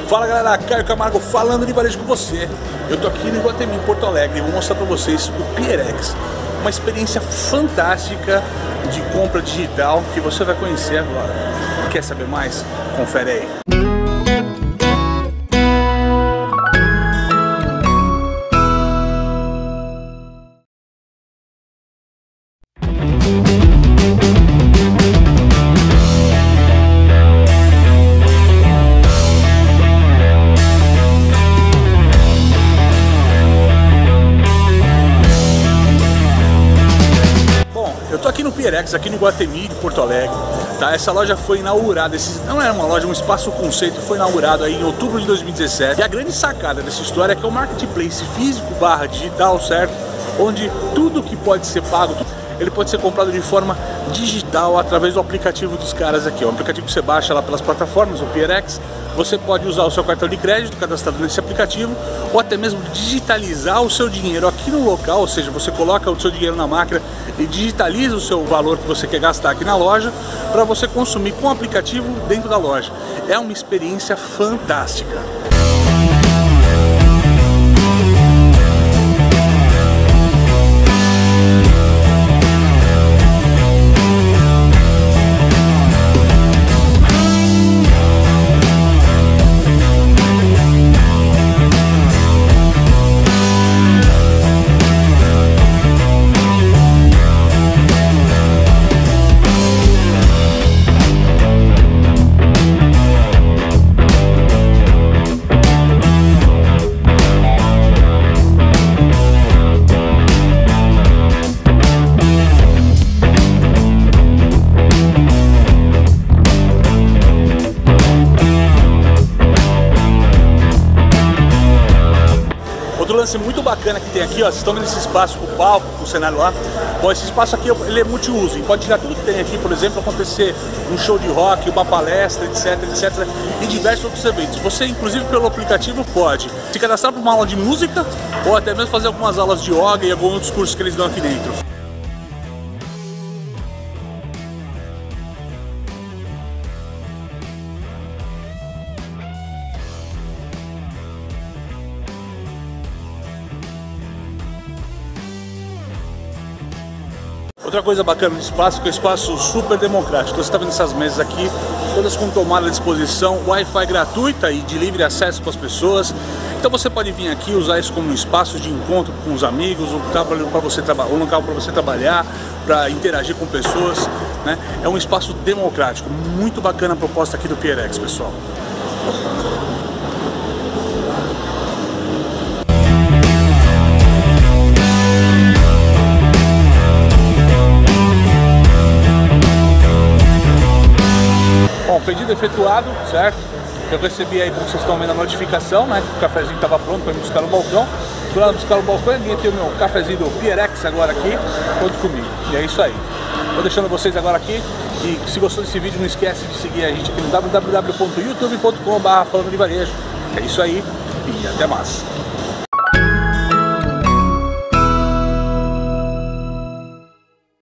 Fala galera, Caio Camargo falando de varejo com você. Eu tô aqui no Iguatemi, em Porto Alegre, e vou mostrar pra vocês o Pierex. Uma experiência fantástica de compra digital que você vai conhecer agora. Quer saber mais? Confere aí. Eu tô aqui no Pierex, aqui no Iguatemi de Porto Alegre, tá? Essa loja foi inaugurada, não é uma loja, é um espaço conceito, foi inaugurado aí em outubro de 2017. E a grande sacada dessa história é que é um marketplace físico / digital, certo? Onde tudo que pode ser pago, ele pode ser comprado de forma digital através do aplicativo dos caras aqui. O aplicativo que você baixa lá pelas plataformas, o Pierex. Você pode usar o seu cartão de crédito cadastrado nesse aplicativo ou até mesmo digitalizar o seu dinheiro aqui no local, ou seja, você coloca o seu dinheiro na máquina e digitaliza o seu valor que você quer gastar aqui na loja para você consumir com o aplicativo dentro da loja. É uma experiência fantástica. Outro lance muito bacana que tem aqui, ó, vocês estão vendo esse espaço com o palco, com o cenário lá. Bom, esse espaço aqui ele é multiuso, pode tirar tudo que tem aqui, por exemplo, acontecer um show de rock, uma palestra, etc, e diversos outros eventos. Você, inclusive pelo aplicativo, pode se cadastrar para uma aula de música ou até mesmo fazer algumas aulas de yoga e alguns outros cursos que eles dão aqui dentro. Outra coisa bacana do espaço é que é um espaço super democrático. Então, você está vendo essas mesas aqui, todas com tomada à disposição, Wi-Fi gratuita e de livre acesso para as pessoas. Então você pode vir aqui usar isso como um espaço de encontro com os amigos, um local para você trabalhar, para interagir com pessoas, né? É um espaço democrático, muito bacana a proposta aqui do Pierex, pessoal. Bom, pedido efetuado, certo? Eu recebi aí, como vocês estão vendo, a notificação, né? Que o cafezinho estava pronto para me buscar no balcão. Fui lá buscar no balcão e vim ter o meu cafezinho do Pierex agora aqui, junto comigo. E é isso aí. Vou deixando vocês agora aqui. E se gostou desse vídeo, não esquece de seguir a gente aqui no www.youtube.com/falando de varejo. É isso aí e até mais.